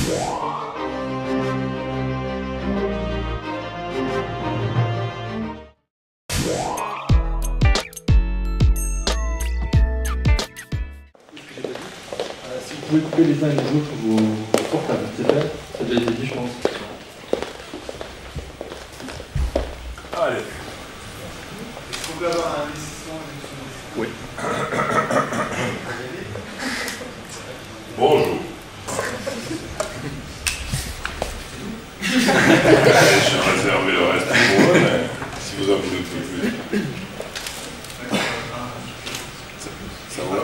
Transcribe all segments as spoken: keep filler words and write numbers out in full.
Vous pouvez couper les uns et les autres vos portables, c'est fait? Ça a déjà été dit, je pense. Allez. Est-ce qu'on peut avoir un investissement? Oui. Bonjour. Je vais réserver le reste pour vous, mais si vous en voulez plus. Ça, ça va?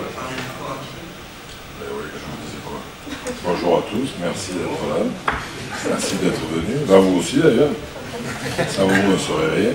Bonjour à tous, merci d'être là. Merci d'être venus. Ben, vous aussi d'ailleurs. Sans vous, ne serait rien.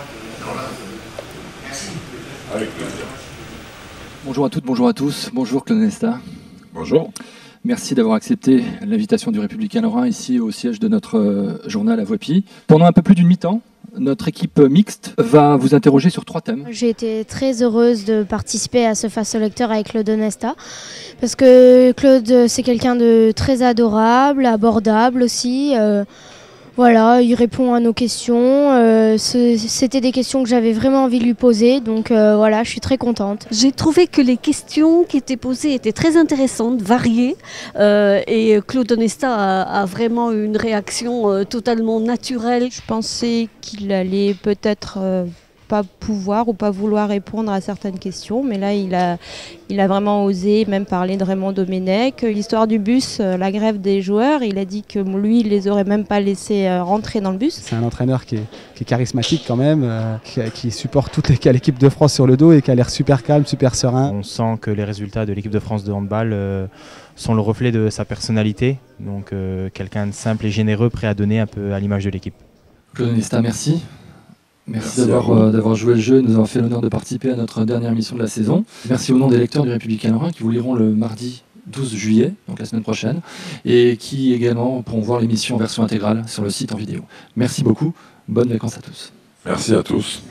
Avec plaisir. Bonjour à toutes, bonjour à tous. Bonjour Claude Onesta. Bonjour. Merci d'avoir accepté l'invitation du Républicain Lorrain ici au siège de notre euh, journal à Voipy. Pendant un peu plus d'une mi-temps, notre équipe mixte va vous interroger sur trois thèmes. J'ai été très heureuse de participer à ce Face au lecteur avec Claude Onesta parce que Claude, c'est quelqu'un de très adorable, abordable aussi. Euh, voilà, il répond à nos questions. Euh, C'était des questions que j'avais vraiment envie de lui poser, donc euh, voilà, je suis très contente. J'ai trouvé que les questions qui étaient posées étaient très intéressantes, variées, euh, et Claude Onesta a, a vraiment une réaction euh, totalement naturelle. Je pensais qu'il allait peut-être euh, pas pouvoir ou pas vouloir répondre à certaines questions, mais là il a, il a vraiment osé même parler de Raymond Domenech. L'histoire du bus, euh, la grève des joueurs, il a dit que lui il les aurait même pas laissés euh, rentrer dans le bus. C'est un entraîneur qui est, qui est charismatique quand même, euh, qui, qui supporte toute l'équipe de France sur le dos et qui a l'air super calme, super serein. On sent que les résultats de l'équipe de France de handball euh, sont le reflet de sa personnalité, donc euh, quelqu'un de simple et généreux, prêt à donner un peu à l'image de l'équipe. Claude Onesta, merci. Merci, Merci d'avoir euh, d'avoir joué le jeu et nous avoir fait l'honneur de participer à notre dernière émission de la saison. Merci au nom des lecteurs du Républicain Lorrain qui vous liront le mardi douze juillet, donc la semaine prochaine, et qui également pourront voir l'émission en version intégrale sur le site en vidéo. Merci beaucoup, bonnes vacances à tous. Merci à tous.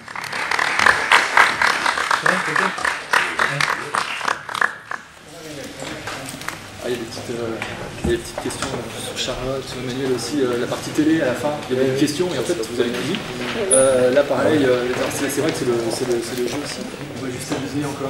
Ah, il y a des petites, euh, il y a des petites questions sur Charlotte, sur Emmanuel aussi, euh, la partie télé à la fin, il y avait une question et en fait vous avez tout dit. Euh, là pareil, euh, c'est c'est vrai que c'est le, le, le jeu aussi. On va juste amuser encore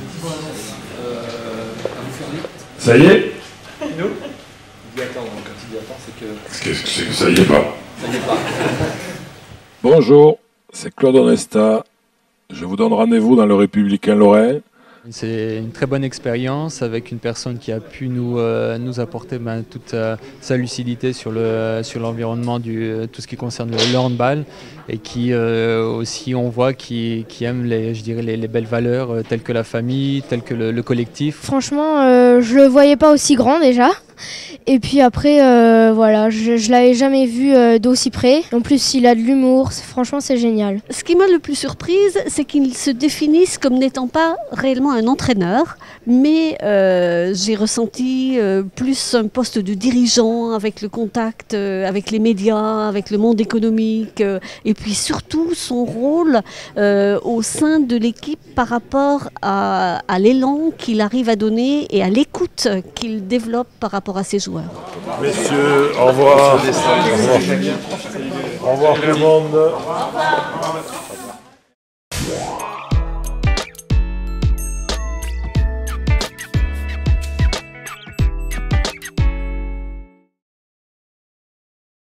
euh, à vous faire lire. Ça y est? Nous Il dit attendre, donc quand il dit attendre, c'est que... Qu'est-ce que c'est que ça y est pas? Ça y est pas. Bonjour, c'est Claude Onesta. Je vous donne rendez-vous dans le Républicain Lorrain. C'est une très bonne expérience avec une personne qui a pu nous, euh, nous apporter ben, toute euh, sa lucidité sur le sur l'environnement du tout ce qui concerne le, le handball et qui euh, aussi on voit qui, qui aime les je dirais les, les belles valeurs euh, telles que la famille, telles que le, le collectif. Franchement, euh, je le voyais pas aussi grand déjà. Et puis après, euh, voilà, je, je l'avais jamais vu euh, d'aussi près. En plus, il a de l'humour. Franchement, c'est génial. Ce qui m'a le plus surprise, c'est qu'il se définisse comme n'étant pas réellement un entraîneur, mais euh, j'ai ressenti euh, plus un poste de dirigeant avec le contact euh, avec les médias, avec le monde économique, euh, et puis surtout son rôle euh, au sein de l'équipe par rapport à, à l'élan qu'il arrive à donner et à l'écoute qu'il développe par rapport à ses joueurs. Messieurs, au revoir. Au revoir tout le monde.